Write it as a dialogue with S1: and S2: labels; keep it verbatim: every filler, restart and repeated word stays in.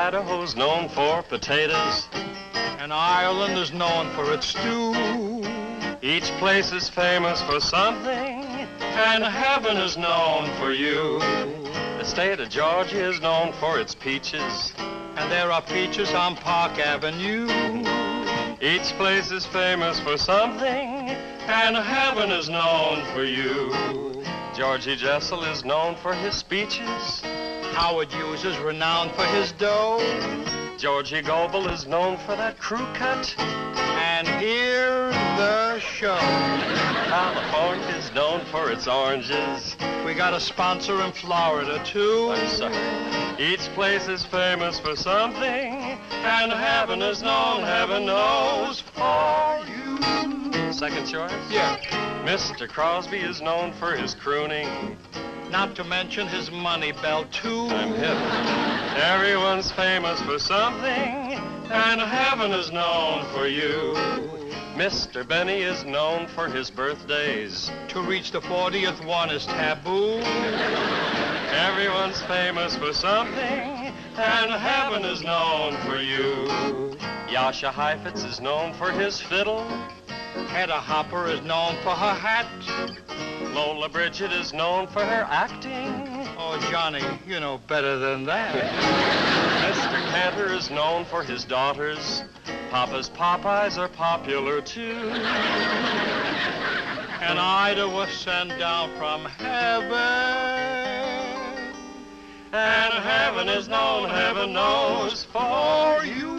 S1: Idaho's known for potatoes,
S2: and Ireland is known for its stew.
S1: Each place is famous for something, and heaven is known for you. The state of Georgia is known for its peaches,
S2: and there are peaches on Park Avenue.
S1: Each place is famous for something, and heaven is known for you. Georgie Jessel is known for his speeches.
S2: Howard Hughes is renowned for his dough.
S1: Georgie Goebel is known for that crew cut.
S2: And here's the show.
S1: California is known for its oranges.
S2: We got a sponsor in Florida, too.
S1: I'm sorry. Each place is famous for something, and heaven is known, heaven knows, for you. Second choice?
S2: Yeah.
S1: Mister Crosby is known for his crooning.
S2: Not to mention his money belt, too.
S1: I'm hip. Everyone's famous for something, and heaven is known for you. Mister Benny is known for his birthdays.
S2: To reach the fortieth one is taboo.
S1: Everyone's famous for something, and heaven is known for you. Yasha Heifetz is known for his fiddle.
S2: Hedda Hopper is known for her hat.
S1: Lola Bridget is known for her acting.
S2: Oh, Johnny, you know better than that.
S1: Mister Cantor is known for his daughters. Papa's Popeyes are popular, too.
S2: And Ida was sent down from heaven.
S1: And heaven is known, heaven knows, for you.